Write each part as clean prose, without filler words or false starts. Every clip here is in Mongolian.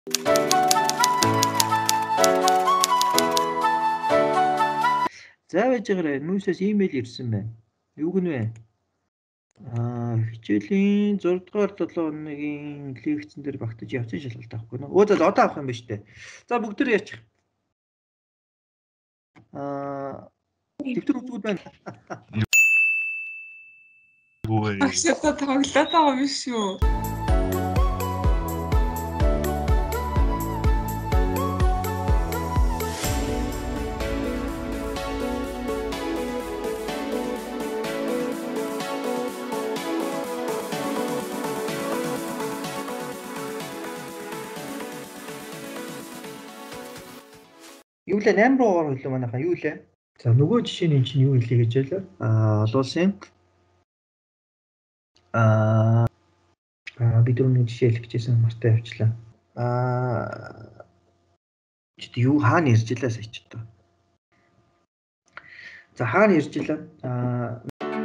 За байж байгаарай. Нүүсээс имэйл ирсэн байна. Юу гэнэ вэ? Хичээлийн 6 дугаар 7 хоногийн лекцэн дээр багтаж явцын шалгалт авахгүй нөө. Өө за одоо авах юм ба штэ. За бүгд төр яачих. Дэвтэр үзгүүд байна. Ахшата тоглоод байгаа биш үү? Юу лээ 8 руу хөлөө манайхаа юу лээ? За нөгөө жишээ нь эн чинь юу хэлээ гэж байлаа? Олон улсын бид түрүүний жишээ хэлчихсэн мартай явчлаа. Чи юу хаана ирж илаа сая ч одоо. За хаана ирж илаа?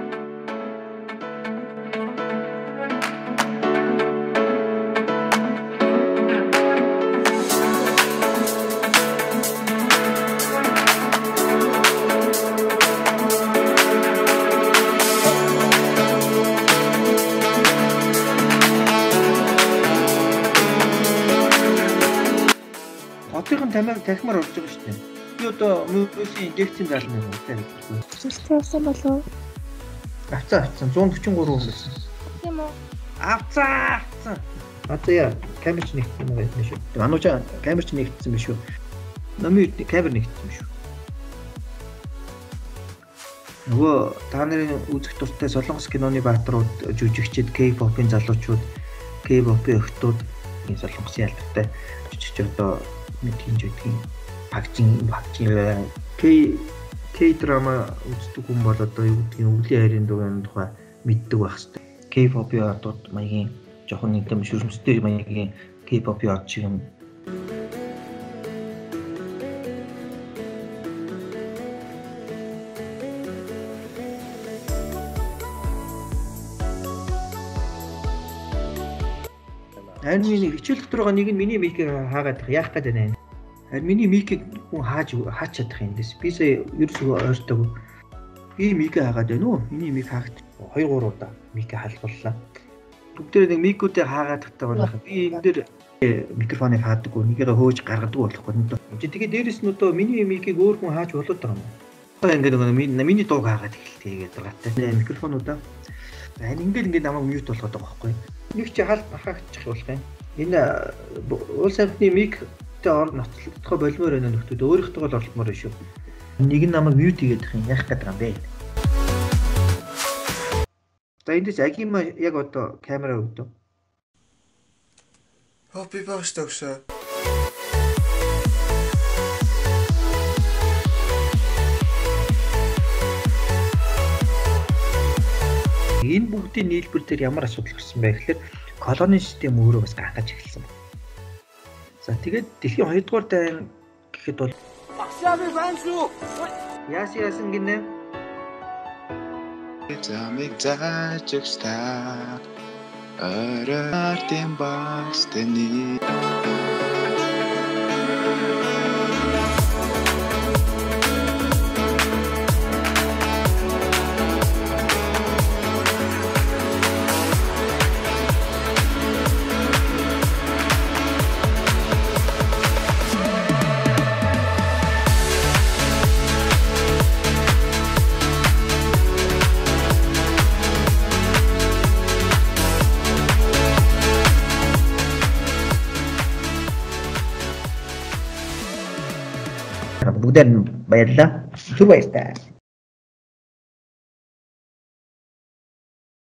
Цахимаар орж байгаа шүү дээ. Би одоо мөсийн лекцийн даална юм байна. Шилтэй авсан болов уу? Авцсан 143 байсан. Тийм үү? Авцсан. Одоо яа камерч нэгтсэн юм байна шүү. Манууч камерч нэгтсэн биш үү? Номын камер нэгтсэн биш үү? Нөгөө та нарын үзэх дуртай солонгос киноны бааtruуд жүжигчид, K-pop-ын залуучууд, K-pop-ын охтууд, энэ солонгосын албатай жүжигч одоо мэдхийн жидгийн багжин K-драма үздэг хүн бол одоо юу гэдгийг өвлийн хайрын дугаарны тухай мэддэг байх хэрэгтэй. K-pop-ийн одод маягийн жоохон нэг юм шүрмстэй маягийн K-pop-ийн од шиг юм. Харин миний хичээл дотор байгаа нэг нь миний микийг хаагаад яах гээд байна. Харин миний микийг хүн хааж чадах юм дэс. Би сая ерөөсөө ойртог. Би микийг хаагаад байна уу? Миний мик хаагт 2 3 удаа микийг халууллаа. Бүгдээ нэг микүүдээ хаагаад тагтаа байна. Би энэ дээр микрофоныг хаадаг, нэгээ хөөж гаргадаг болохгүй. Тэгээд дээрэс нь одоо миний микийг өөр хүн хааж болоод байгаа юм. Одоо ингээд миний дууг хаагаад эхэлтээ гэдэг байгаатай. Микрофонуудаа. Харин ингээд намайг мьют болгоод байгаа байхгүй. Нэг чи хаагчих болох юм. Энэ улсын миктэй ноцлогдохоо болмоор байна нөхдүүд өөрийнхөө л орломоор шүү. Нэг нь намайг мьют хийгээд их юм яах гээд байгаа юм бэ? За эндээс агима яг одоо камера өгдөө. Би баштагшаа. Энэ бүгдийн нийлбэр дээр ямар асуудал гарсан бэ гэхээр колони систем өөрөө бас гангаж эхэлсэн. За тэгээд дэлхийн 2 дугаар дайн гэхэд бол багшааны байна шүү. Яасан гинэ? Замиг заажгста арартын багстны Бүгдээр баярлалаа. Түр баярлалаа.